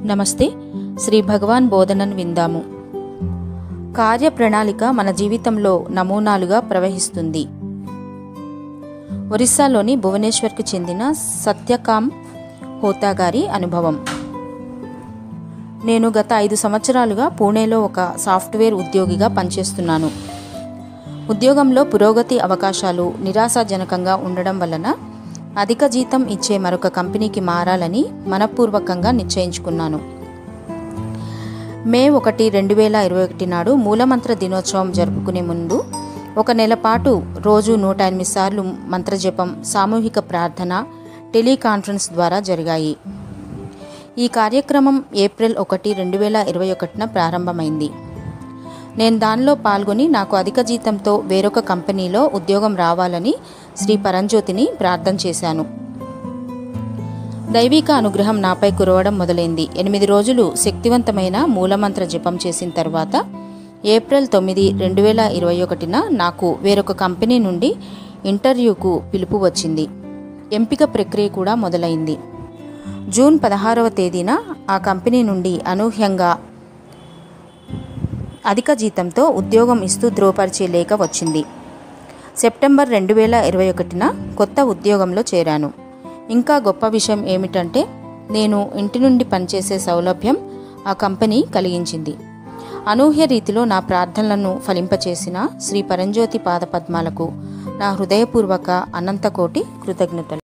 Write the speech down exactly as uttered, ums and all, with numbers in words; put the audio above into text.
నమస్తే. శ్రీ భగవాన్ బోధనను విందాము. కార్యప్రణాళిక మన జీవితంలో నమూనాలుగా ప్రవహిస్తుంది. ఒరిస్సాలోని భువనేశ్వర్కి చెందిన సత్యకామ్ హోతా గారి అనుభవం. నేను గత ఐదు సంవత్సరాలుగా పూణేలో ఒక సాఫ్ట్వేర్ ఉద్యోగిగా పనిచేస్తున్నాను. ఉద్యోగంలో పురోగతి అవకాశాలు నిరాశాజనకంగా ఉండడం వలన అధిక జీతం ఇచ్చే మరొక కంపెనీకి మారాలని మనపూర్వకంగా నిశ్చయించుకున్నాను. మే ఒకటి రెండు వేల ఇరవై ఒకటి నాడు మూలమంత్ర దినోత్సవం జరుపుకునే ముందు ఒక నెల పాటు రోజు నూట ఎనిమిది సార్లు మంత్రజపం, సామూహిక ప్రార్థన, టెలికాన్ఫరెన్స్ ద్వారా జరిగాయి. ఈ కార్యక్రమం ఏప్రిల్ ఒకటి రెండు వేల ఇరవై ఒకటిన ప్రారంభమైంది. నేను దానిలో పాల్గొని నాకు అధిక జీతంతో వేరొక కంపెనీలో ఉద్యోగం రావాలని శ్రీ పరంజ్యోతిని ప్రార్థన చేశాను. దైవిక అనుగ్రహం నాపై కురవడం మొదలైంది. ఎనిమిది రోజులు శక్తివంతమైన మూలమంత్ర జపం చేసిన తర్వాత ఏప్రిల్ తొమ్మిది రెండు వేల ఇరవై ఒకటిన నాకు వేరొక కంపెనీ నుండి ఇంటర్వ్యూకు పిలుపు వచ్చింది. ఎంపిక ప్రక్రియ కూడా మొదలైంది. జూన్ పదహారవ తేదీన ఆ కంపెనీ నుండి అనూహ్యంగా అధిక జీతంతో ఉద్యోగం ఇస్తూ ధృవపరిచే లేఖ వచ్చింది. సెప్టెంబర్ రెండు వేల ఇరవై ఒకటిన కొత్త ఉద్యోగంలో చేరాను. ఇంకా గొప్ప విషయం ఏమిటంటే నేను ఇంటి నుండి పనిచేసే సౌలభ్యం ఆ కంపెనీ కలిగించింది. అనూహ్య రీతిలో నా ప్రార్థనలను ఫలింపచేసిన శ్రీ పరంజ్యోతి పాదపద్మాలకు నా హృదయపూర్వక అనంతకోటి కృతజ్ఞతలు.